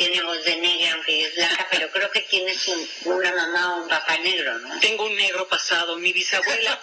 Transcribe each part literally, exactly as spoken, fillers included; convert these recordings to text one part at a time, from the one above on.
tiene voz de negra, aunque ella es blanca, pero creo que tienes un, una mamá o un papá negro, ¿no? Tengo un negro pasado, mi bisabuela.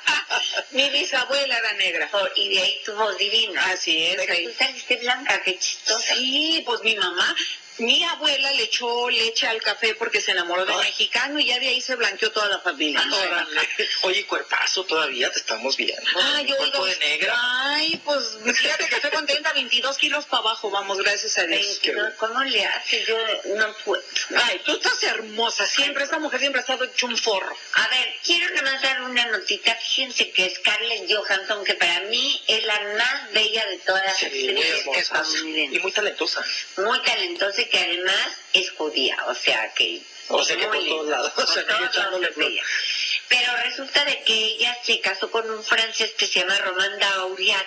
Mi bisabuela era negra. Por, y de ahí tu voz divina. Así es. Pero ahí. tú saliste blanca, qué chistosa. Sí, pues mi mamá, mi abuela le echó leche al café porque se enamoró de un mexicano y ya de ahí se blanqueó toda la familia. Órale. Oye, cuerpazo, todavía te estamos viendo. Ay, yo cuerpo digo, de negra. ay, pues fíjate que estoy contenta, veintidós kilos para abajo, vamos, gracias a Dios. veintidós, ¿cómo le haces? Yo no puedo. Ay, tú estás hermosa, siempre, esta mujer siempre ha estado hecho un forro. A ver, quiero nomás dar una notita. Fíjense que Scarlett Johansson, que para mí es la más bella de todas las Sí, muy actrices que hermosa. están Y muy talentosa. muy talentosa y que además es judía, o sea que... O sea que muy por todos linda, lados, por o sea, todos que echándole lados es bella. Pero resulta de que ella se casó con un francés que se llama Romain Dauriac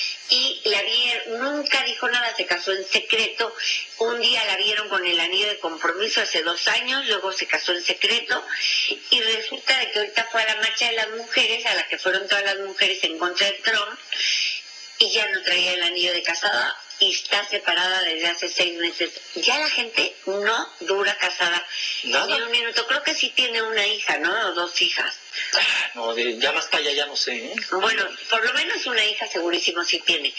y la vieron, nunca dijo nada, se casó en secreto. Un día la vieron con el anillo de compromiso hace dos años, luego se casó en secreto y resulta de que ahorita fue a la marcha de las mujeres, a la que fueron todas las mujeres en contra de Trump, y ya no traía el anillo de casada y está separada desde hace seis meses. Ya la gente no dura casada Nada. ni un minuto. Creo que sí tiene una hija, ¿no? O dos hijas. Ah, no, de- ya más para allá ya no sé, ¿eh? Bueno, por lo menos una hija segurísimo sí tiene.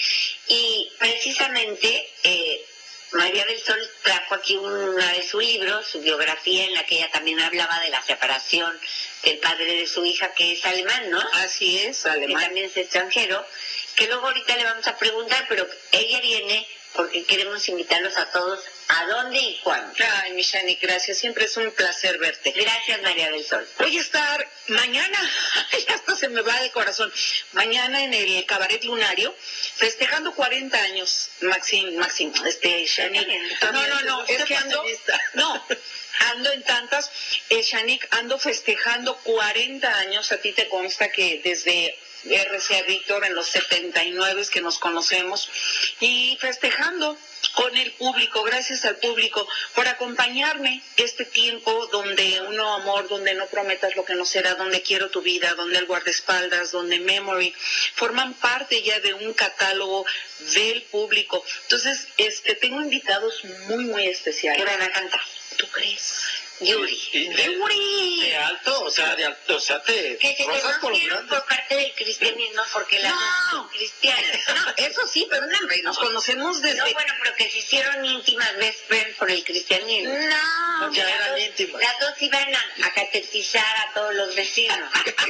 Y precisamente eh, María del Sol trajo aquí una de sus libros, su biografía, en la que ella también hablaba de la separación del padre de su hija, que es alemán, ¿no? Así es, Que alemán. también es extranjero, que luego ahorita le vamos a preguntar, pero ella viene porque queremos invitarlos a todos a dónde y cuándo. Ay, mi Shani, gracias, siempre es un placer verte. Gracias, María del Sol. Voy a estar mañana, ya hasta se me va el corazón, mañana en el Cabaret Lunario, festejando cuarenta años, Maxim, Maxim, este, Shani. No, no, no, es que ando, no, ando en tantas, eh, Shanik, ando festejando cuarenta años, a ti te consta que desde R C A Víctor en los setenta y nueve que nos conocemos, y festejando con el público, gracias al público por acompañarme este tiempo donde uno amor, donde no prometas lo que no será, donde quiero tu vida, donde el guardaespaldas, donde Memory, forman parte ya de un catálogo del público. Entonces, este, tengo invitados muy, muy ¿Qué especiales. van a cantar? ¿Tú crees? Yuri. Y de, ¡Yuri! de alto, o sea, de alto, o sea, te Que se rozas con los conocieron grandes. por parte del cristianismo porque las No. dos son cristianas. No, eso sí, pero no, hombre, nos conocemos desde... No, bueno, pero que se hicieron íntimas best friends por el cristianismo. No, Ya Las eran dos- íntimas. Las dos iban a, a catequizar a todos los vecinos.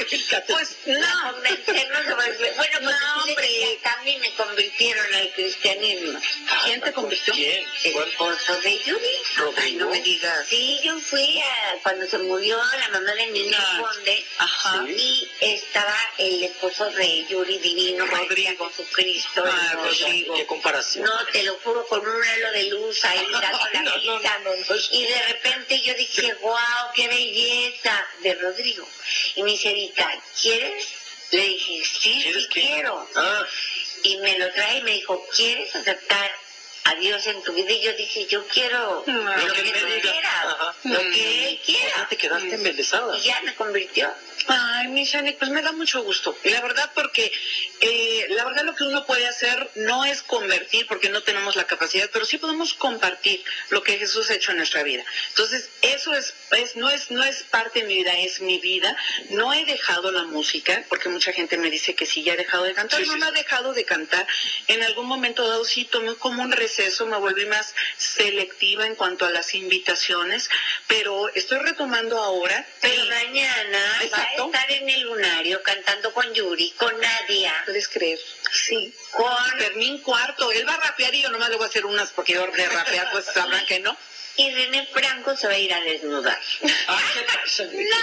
pues A no. convencernos sobre el- Bueno, pues No, sí, hombre. también me convirtieron al cristianismo. ¿Quién te convirtió? ¿Quién? El ¿Cuál? esposo de Yuri. Ay, no me digas. Sí, yo fui a, cuando se murió la mamá de Nene Ah, Conde. Ajá. Y estaba el esposo de Yuri divino, Rodrigo. Jesucristo. Ah, hermoso. Rodrigo. ¿Qué comparación? No, te lo juro, con un halo de luz ahí dando la No, no, misa. no, no, no. Y de repente yo dije, wow, qué belleza, de Rodrigo. Y me dice, Erika, ¿quieres? Le dije, sí, ¿Quieres sí qué? quiero. Ah, Y me lo trae y me dijo, ¿quieres aceptar a Dios en tu vida? Y yo dije, yo quiero No, lo lo que que tú me diga. quieras, Ajá. lo Mm. que él ya quiera. te quedaste embelesada. Y ya me convirtió. Ay, mi Shani, pues me da mucho gusto. Y la verdad, porque eh, la verdad lo que uno puede hacer no es convertir, porque no tenemos la capacidad, pero sí podemos compartir lo que Jesús ha hecho en nuestra vida. Entonces, eso es, es no es no es parte de mi vida, es mi vida. No he dejado la música, porque mucha gente me dice que sí, ya he dejado de cantar. Sí, no, sí, no sí. he dejado de cantar. En algún momento dado sí tomé como un receso, me volví más selectiva en cuanto a las invitaciones, pero estoy retomando ahora. Pero y- mañana Exacto. va a estar en el lunario cantando con Yuri, con Nadia, ¿Puedes creer? Sí. con... Fermín Cuarto, él va a rapear y yo nomás le voy a hacer unas porque yo de rapear pues sabrán que no. Y René Franco se va a ir a desnudar. Ah, ¿qué pasa?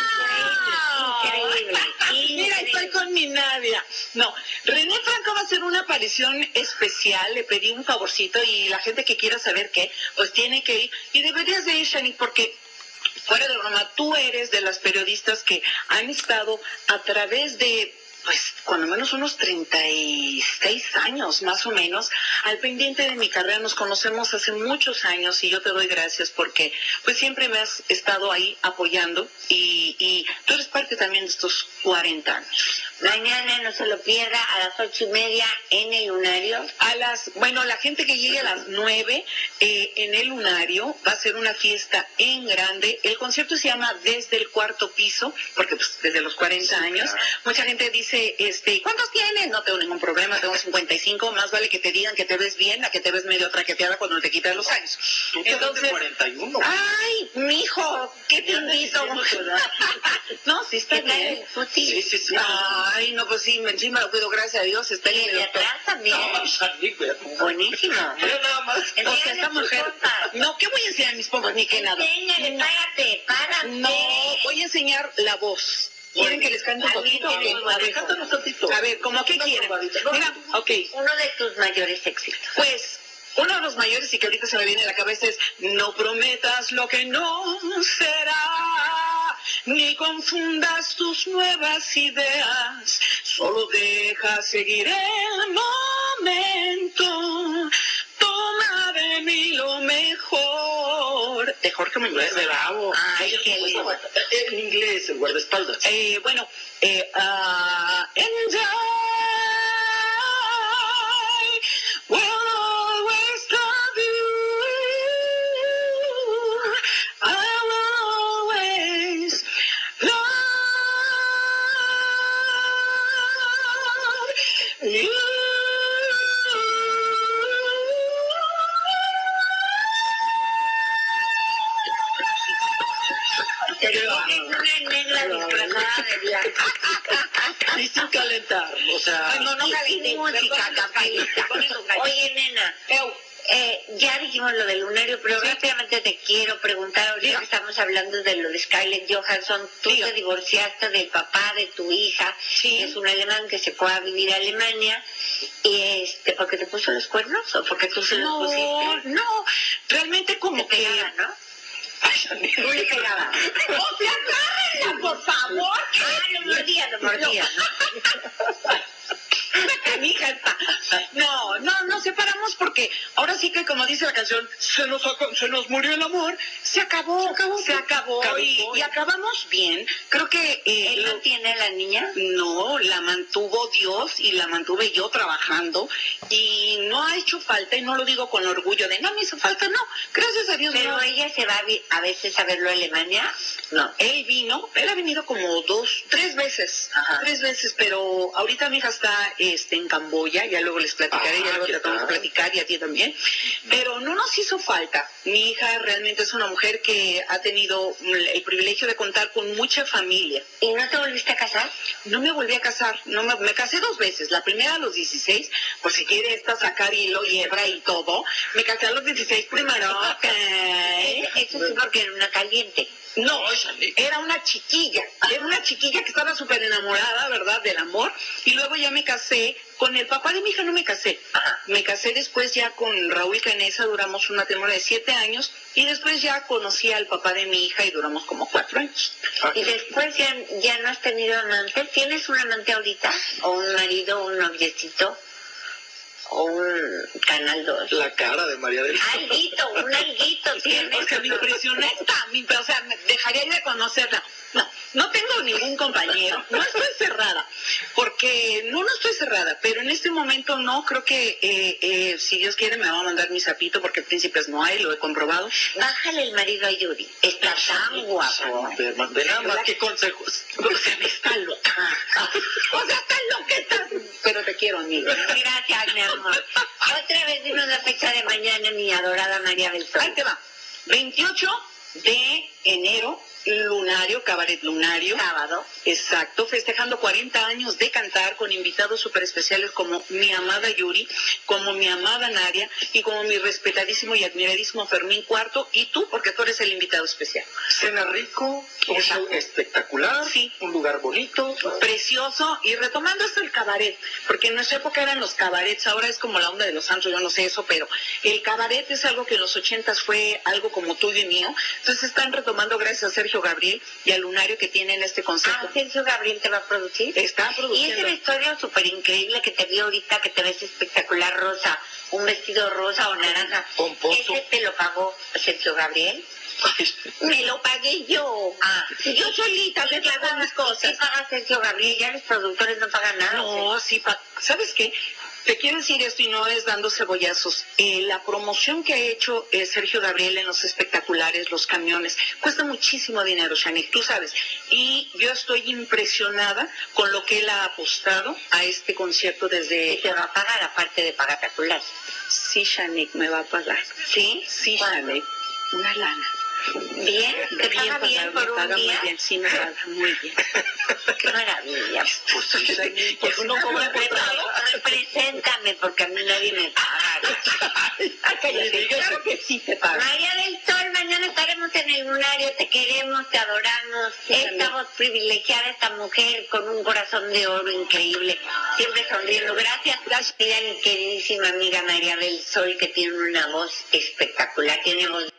Increíble. Mira, estoy Increíble. con mi Nadia. No, René Franco va a hacer una aparición especial, le pedí un favorcito y la gente que quiera saber qué, pues tiene que ir. Y deberías de ir, Shani, porque fuera de broma, tú eres de las periodistas que han estado a través de, pues, cuando menos unos treinta y seis años, más o menos, al pendiente de mi carrera. Nos conocemos hace muchos años y yo te doy gracias porque, pues, siempre me has estado ahí apoyando y, y tú eres parte también de estos cuarenta años. Mañana no se lo pierda a las ocho y media en el Lunario. A las, bueno, la gente que llegue a las nueve eh, en el Lunario va a ser una fiesta en grande. El concierto se llama Desde el Cuarto Piso, porque pues desde los cuarenta años. Mucha gente dice, este, ¿cuántos tienes? No tengo ningún problema, tengo cincuenta y cinco. Más vale que te digan que te ves bien a que te ves medio traqueteada cuando te quitas los años. Tú te Entonces, ves de cuarenta y uno. Ay, mijo, ¿qué te invito? No, sí está bien. Sí, sí, sí. Ay, no, pues sí, me, sí me lo cuido, gracias a Dios. Está Y en el de atrás también. No, Charlie, güey. Buenísimo. Mira nada más. O sea, esta mujer. No, ¿qué voy a enseñar mis pompas? Ni que nada. Enséñale, párate, párate. No, voy a enseñar la voz. ¿Quieren que les cante un poquito? A ver, A ver, cántanos tantito. a ver, ¿cómo qué quieren? Mira, ok, Uno de tus mayores éxitos. pues uno de los mayores y que ahorita se me viene a la cabeza es no prometas lo que no será, ni confundas tus nuevas ideas, solo deja seguir el momento, toma de mí lo mejor. De Jorge Muñoz. Bravo. Ay, qué lindo. En inglés, el guardaespaldas. Eh, bueno, eh, uh, and I will always love you. I will always love you. Te digo que es una negra disfrazada de blanca. Y sin calentar, o sea... Ay, no, no Y calenté. sin música, capelita. Oye, nena, eh, ya dijimos lo del Lunario, pero Sí. rápidamente te quiero preguntar, ahorita Diga. que estamos hablando de lo de Scarlett Johansson, tú Diga. te divorciaste del papá de tu hija, Sí. que es un alemán que se fue a vivir a Alemania, y este, ¿porque te puso los cuernos o porque tú se los No, pusiste? no, realmente Te como que... pegaba, ¿no? Tú le pegabas. ¡O sea, agárrenla, por favor! Ah, lo mordía, lo mordía, ¿no? Mi hija está. No, no, nos separamos porque ahora sí que, como dice la canción, se nos, ac- se nos murió el amor, se acabó, se acabó, se acabó y, Caducó. y acabamos bien. Creo que eh, ¿Él no lo- tiene a la niña? no, la mantuvo Dios y la mantuve yo trabajando y no ha hecho falta, y no lo digo con orgullo de no me hizo falta, no, gracias a Dios Pero no. ella se va a, vi- a veces a verlo a Alemania. No, él vino, él ha venido como dos, tres veces, Ajá. tres veces, pero ahorita mi hija está este, en Camboya, ya luego les platicaré, Ah, ya luego ¿qué tratamos de tal? platicar y a ti también, pero no nos hizo falta. Mi hija realmente es una mujer que ha tenido mm, el privilegio de contar con mucha familia. ¿Y no te volviste a casar? No me volví a casar, no me, me casé dos veces, la primera a los dieciséis, por si quiere esta sacar hilo y hebra y todo, me casé a los dieciséis primero, ok. Eso sí, porque era una caliente. No, era una chiquilla, era una chiquilla que estaba súper enamorada, ¿verdad?, del amor, y luego ya me casé, con el papá de mi hija no me casé, me casé después ya con Raúl Canesa, duramos un matrimonio de siete años, y después ya conocí al papá de mi hija y duramos como cuatro años. Y después ya, ya no has tenido amante. ¿Tienes un amante ahorita? ¿O un marido, un noviecito? ¿O un canal dos? La cara de María del... Alguito, un alguito tienes. Porque me impresionó esta, mi- o sea, me dejaría de conocerla. No, no tengo ningún compañero, no estoy cerrada, porque no, no estoy cerrada, pero en este momento no, creo que eh, eh, si Dios quiere me va a mandar mi sapito, porque príncipes no hay, lo he comprobado. Bájale el marido a Yuri. Está tan guapo. Ve ve nada más qué consejos. O sea, está loca, o sea, está loqueta, pero te quiero, amiga. Gracias, mi amor. Otra vez dinos la fecha de mañana, mi adorada María del Sol. Ahí te va, veintiocho de enero, Lunario, Cabaret Lunario. Sábado. Exacto, festejando cuarenta años de cantar con invitados súper especiales como mi amada Yuri, como mi amada Nadia y como mi respetadísimo y admiradísimo Fermín Cuarto, y tú, porque tú eres el invitado especial. Cena rico, un show espectacular, Sí. un lugar bonito. Precioso, y retomando esto el cabaret, porque en nuestra época eran los cabarets, ahora es como la onda de los santos, yo no sé eso, pero el cabaret es algo que en los ochentas fue algo como tuyo y mío, entonces están retomando gracias a Sergio Gabriel y al Lunario que tienen este concepto. Ah, Sergio Gabriel te va a producir. Está Y ese produciendo. vestuario súper increíble que te vi ahorita, que te ves espectacular, rosa, un vestido rosa o naranja. Pomposo. ¿Ese te lo pagó Sergio Gabriel? Me lo pagué yo. Ah, yo solita me pago mis cosas. ¿Qué pagas, Sergio Gabriel? Ya los productores no pagan nada. No, sí, pa ¿sabes qué? Te quiero decir esto y no es dando cebollazos. Eh, la promoción que ha hecho eh, Sergio Gabriel en los espectaculares, los camiones, cuesta muchísimo dinero, Shanique, tú sabes. Y yo estoy impresionada con lo que él ha apostado a este concierto desde... ¿Y te va a pagar aparte de pagatacular? Sí, Shanique, me va a pagar. ¿Sí? Sí, Shanique. Una lana. ¿Bien? ¿Te bien paga bien por me un paga día? Muy bien, sí, me paga muy bien. Qué maravilla. Pues sí, Shanique, pues uno cobra por trabajo. Represéntame, porque a mí nadie me paga. Ah, cállate, claro que sí te paga. María del Sol, mañana estaremos en el lunario, te queremos, te adoramos. Esta voz privilegiada, esta mujer con un corazón de oro increíble, siempre sonriendo. Gracias, gracias, mi queridísima amiga María del Sol, que tiene una voz espectacular, tiene voz